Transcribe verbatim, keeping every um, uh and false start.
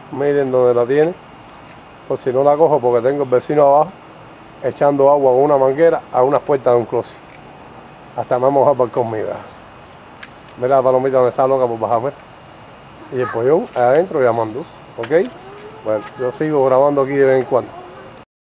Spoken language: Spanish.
Miren donde la tiene. Pues si no la cojo porque tengo el vecino abajo echando agua con una manguera a unas puertas de un closet. Hasta me vamos a bajar conmigo. Mira la palomita donde está loca por bajarme. Y el pollón adentro llamando. ¿Ok? Bueno, yo sigo grabando aquí de vez en cuando.